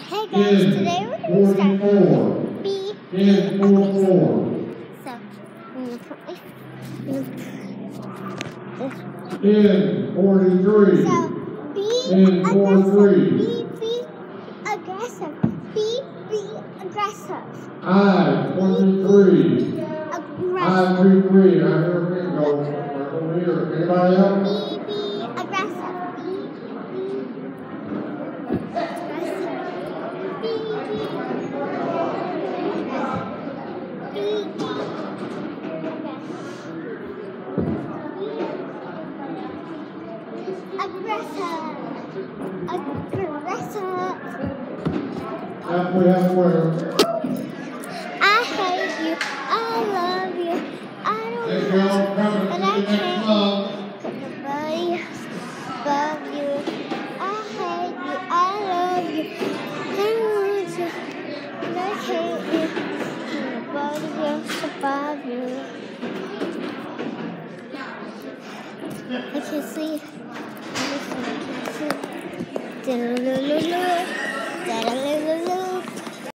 Hey guys, today we're going to start be aggressive. So, I'm going to put my... In 43. So, be In aggressive. 43. Be aggressive. Be aggressive. I 23. Aggressive. I 23. I hear a thing go over here. Anybody else? Be aggressive. Aggressive. Halfway. I hate you. I love you. I don't Hey, want girl, you, come and to I the next can't month. put nobody above you. I hate you. I love you. I don't want you, and I can't you. Nobody else above you. I can see. I can see. Da-da-da-da-da. Da-da-da-da.